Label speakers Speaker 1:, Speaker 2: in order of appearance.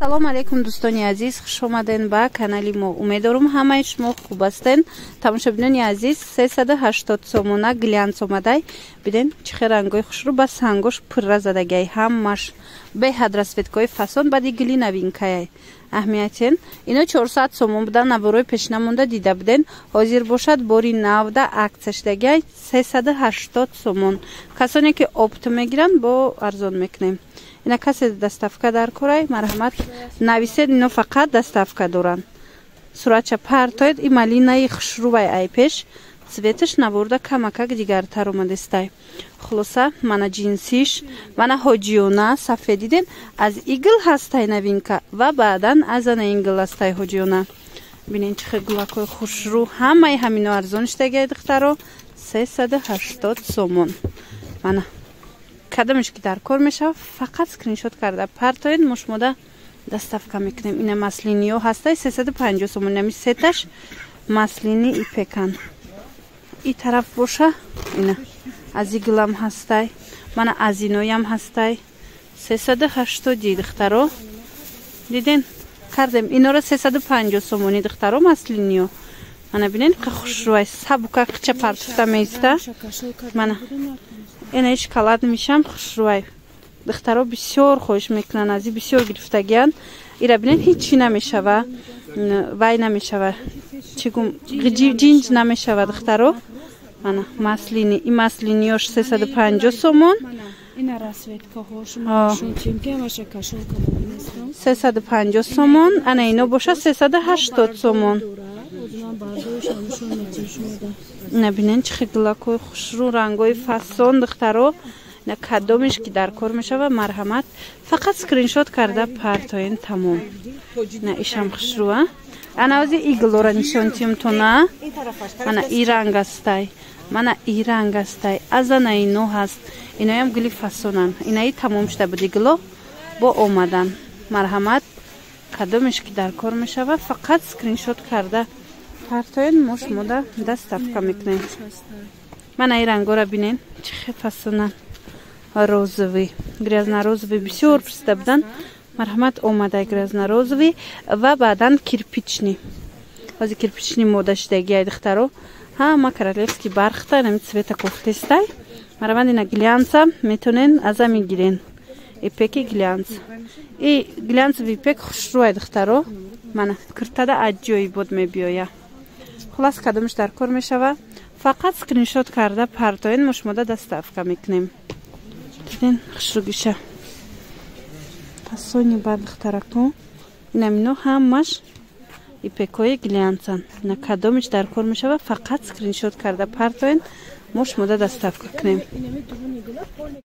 Speaker 1: салом алейкум дӯстони азиз, хуш омаден ба канали мо. Умедворам ҳамаи шумо хуб ҳастен. Тамошобинони азиз, 380 сомона глянц омадай. Биден чӣ хел рангои хушрӯ ба сангош пурра задагай. Ҳамаш беҳад расветкои фасон бади гили новинкаяй. Аҳамиятен ино 400 сомон буда, наворои пешнамонда дида буден. Ҳозир бошад бори навда аксия шудагай 380 сомон. Касоне ки опт мегиранд бо арзон мекунем. Ина касе доставка дар корай, марҳамат нависед, ино фақат доставка доранд. Суратча партоед и малинаи хушрӯвай ай пеш. Цветаш наворда камакак дигартар омадестай. Хулоса мана джинсиш, мана ҳоҷиёна сафед диден аз игл ҳастай новинка ва баъдан аз ана игл ҳастай ҳоҷиёна. Бинен чӣ хел гулакҳои хушрӯ, ҳамаи ҳамино арзон шудагай духтаро 380 сомон. Мана кадамеш ки дар кор мешавад, фақат скриншот карда партоед, мо шумода доставка мекунем. Ина маслиниё ҳастай 350 сомон, нами сеташ маслини ипекан. И тараф боша ина аз иглам ҳастай, мана аз иноям ҳастай 380 духтаро. Диден кардем инора 350 сомони духтаро маслиниё. Мана бинен ка хушрӯай сабука қича партуфта меиста. Мана ина шоколад мишам хушрӯай. Духтаро бисёр хоҳиш мекунанд, ази бисёр гирифтагиянд. Ира бинен ҳичи намешава, вай намешава. Чигум ҷинҷ намешава духтаро. Мана маслини, и маслиниёш 350 сомон.
Speaker 2: Ина расветкаҳошон чемпиамаша кашолка мебинестам.
Speaker 1: 350 сомон, ана ино боша 380 сомон. Набинен чӣ хел гулакҳои хушрӯ, рангои фасон духтаро. На кадомеш ки дар кор мешава, марҳамат фақат скриншот карда партоен тамом. На ишам хушрӯа. Ана ози иглора нишонтием то на. Ана и ранг астай. Мана и ранг астай. Аз ана ино ҳаст. Иноям гули фасонан. Инаи тамом шуда буд игло бо омадан. Марҳамат кадомеш ки дар кор мешава, фақат скриншот карда партоен, мо шумода доставка мекунем. Мана и рангора бинен чӣ хел фасонан. Розовый, грязнорозовый бисёр пурсида буданд. Марҳамат омадай грязнорозовый ва баъдан кирпичный. Ҳозир кирпичный мода шудагиай духтаро. Ҳама королевский бархта нами цвета кофтестай. Марҳамат ина глянца метонен аза мегирен. Ипеки глянц. И глянцевый ипек хушрӯай духтаро. Мана куртада аҷоиб бод мебиёя. Хулас кадомаш дар кор мешава, фақат скриншот карда партоен, мо шумода доставка мекунем. Диден хушрӯгиша фасони ба духтарако. Инамино ҳамаш ипекҳои глянцан. Ина кадомаш дар кор мешава, фақат скриншот карда партоен, мо шумода доставка кунем.